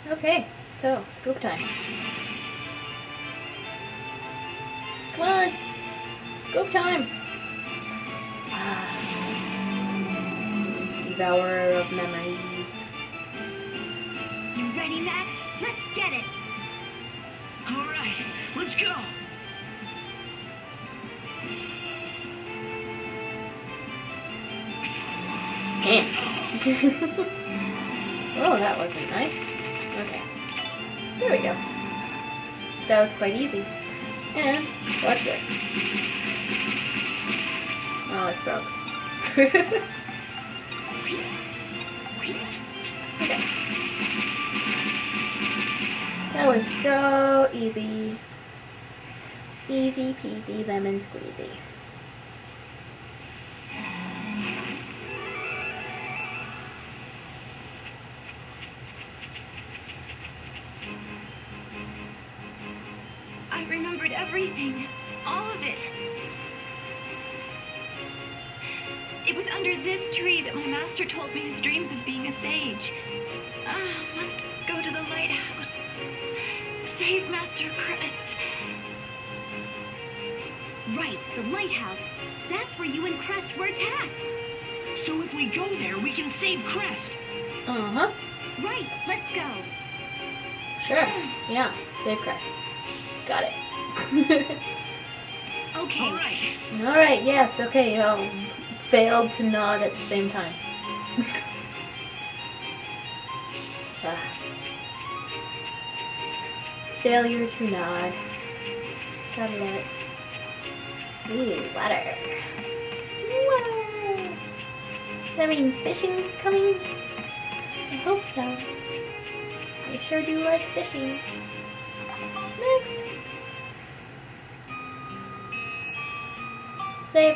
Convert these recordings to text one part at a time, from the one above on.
Okay, so scoop time. Come on, scoop time. Devourer of memories. You ready, Max? Let's get it! Alright, let's go! Oh, that wasn't nice. Okay. There we go. That was quite easy. And, watch this. Oh, it's broke. Okay. That was so easy. Easy peasy lemon squeezy. I remembered everything. All of it. It was under this tree that my master told me his dreams of being a sage. Must go to the lighthouse. Save Master Crest. Right, the lighthouse. That's where you and Crest were attacked. So if we go there, we can save Crest. Uh-huh. Right, let's go. Sure. Yeah. Save Crest. Got it. Okay. Alright. Alright, yes, okay. Failed to nod at the same time. Failure to nod. Gotta love it. Ooh, water. Water. Does that mean fishing's coming? I hope so. I sure do like fishing. Next. Save.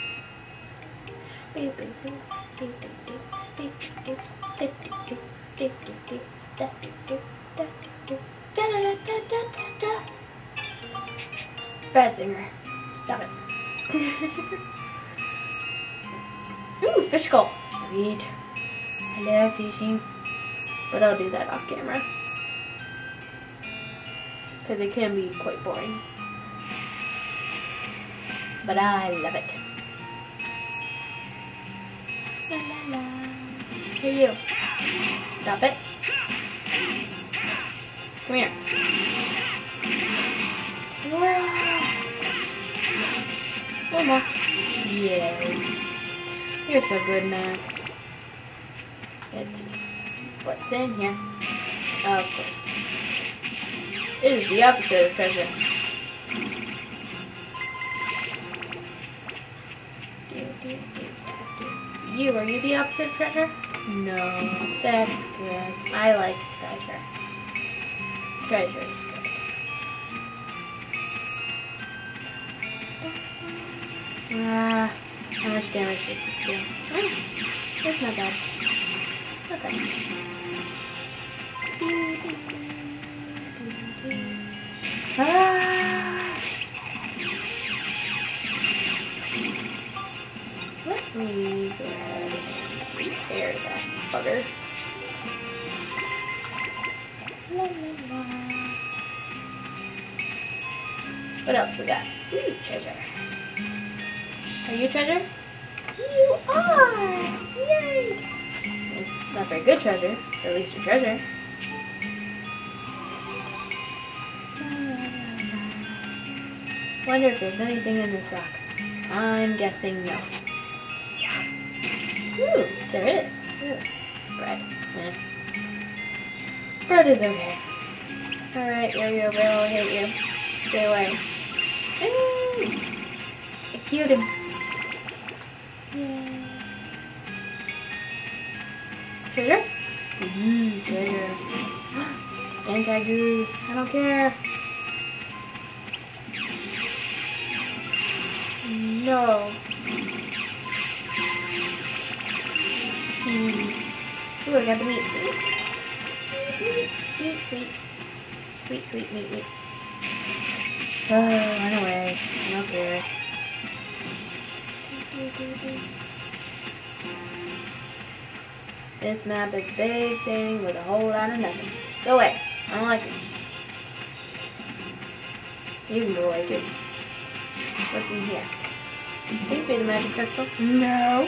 Bad singer. Stop it. Ooh, fish skull. Sweet. I love fishing. But I'll do that off camera. Because it can be quite boring. But I love it. La la la. Hey you. Stop it. Come here. Whoa. One more. Yay. You're so good, Max. Let's see. What's in here? Oh, of course. It is the opposite of treasure. Are you the opposite of treasure? No, that's good. I like treasure. Treasure is good. How much damage does this do? Oh, that's not bad. Okay. Let me go ahead and repair that bugger. La la la. What else we got? Ooh, treasure. Are you treasure? You are! Yay! It's not very good treasure, but at least you're treasure. Wonder if there's anything in this rock. I'm guessing no. Ooh, there is. Ooh, bread. Eh. Bread is okay. Alright, Yo-Yo Barrel, I hate you. Stay away. Hey! I killed him. Yay. Treasure? Ooh, treasure. Anti-goo. I don't care. No. Ooh, I got the meat. Meat, sweet. Sweet, meat. Oh, run away. I don't care. This map is a big thing with a whole lot of nothing. Go away. I don't like you. Jeez. You can go away too. What's in here? Please be the magic crystal. No.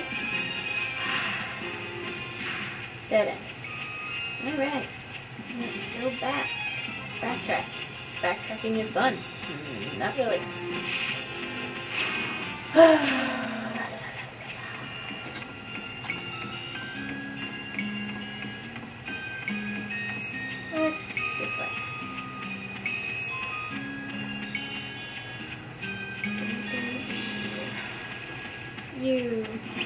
Dead end. Alright. Let's go back. Backtrack. Backtracking is fun. Not really. What's this way? You.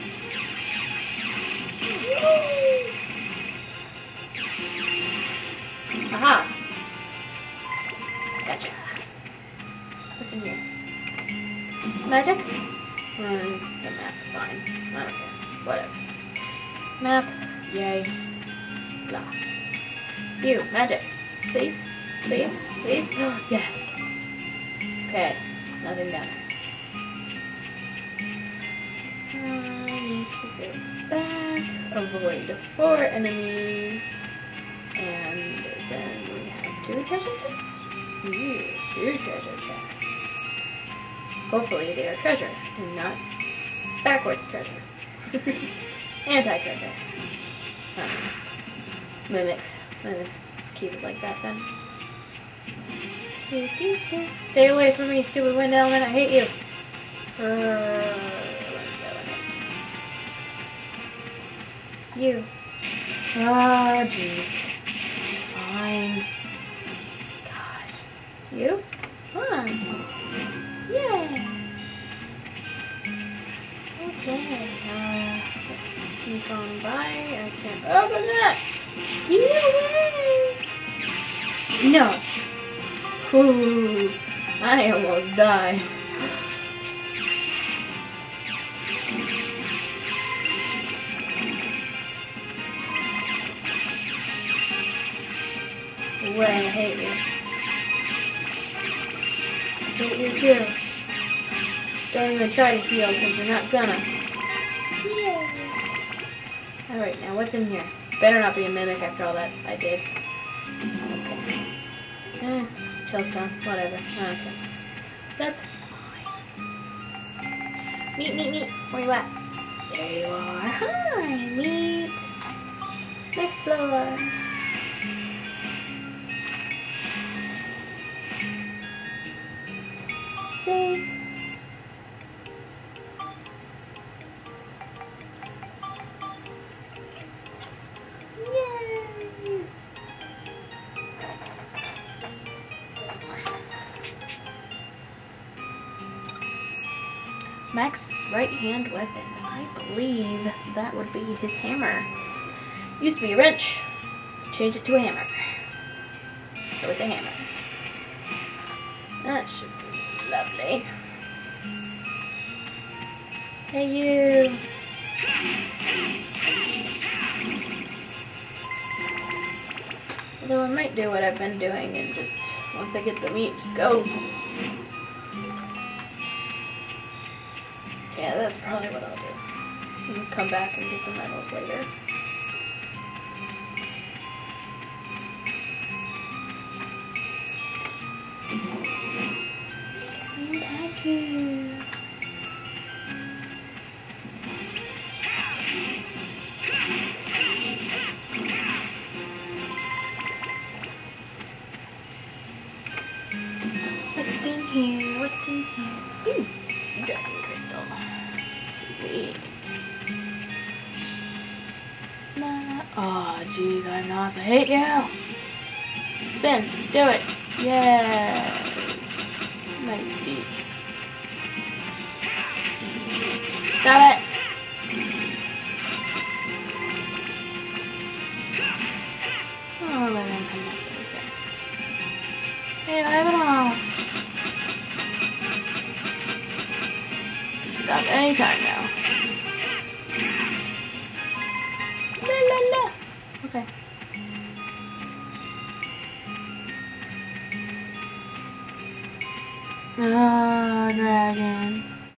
Aha! Gotcha. What's in here? Magic? The map, fine. I don't care. Whatever. Map. Yay. Blah. You, magic. Please? Please? Please? Yes. Okay. Nothing down there. I need to go back. Avoid 4 enemies. And then we have 2 treasure chests. Ooh, 2 treasure chests. Hopefully they are treasure and not backwards treasure. Anti-treasure. Mimics. Let's keep it like that then. Stay away from me, stupid wind element. I hate you. You. Ah, jeez. Fine. Gosh. You? Huh. Yay. Okay. Let's sneak on by. I can't open that. Get away. No. Ooh. I almost died. Way, I hate you. I hate you too. Don't even try to heal because you're not gonna. Yay. Alright, now what's in here? Better not be a mimic after all that I did. Okay. Chillstone, whatever. Okay. That's fine. Meat. Where you at? There you are. Hi, meat. Next floor. Save. Yay! Max's right-hand weapon. I believe that would be his hammer. Used to be a wrench. Change it to a hammer. So it's a hammer. That should be lovely. Hey you! Although I might do what I've been doing and just, once I get the meat, just go. Yeah, that's probably what I'll do. And come back and get the medals later. Thank you. What's in here? What's in here? Ooh, sea dragon crystal. Sweet. Nah. Oh, jeez, I'm not. I hate you. Spin. Do it. Yes. Nice feet. Stop it. Oh, let him come back. Hey, I have it all. Stop anytime now. La la la. Okay. Ah, dragon.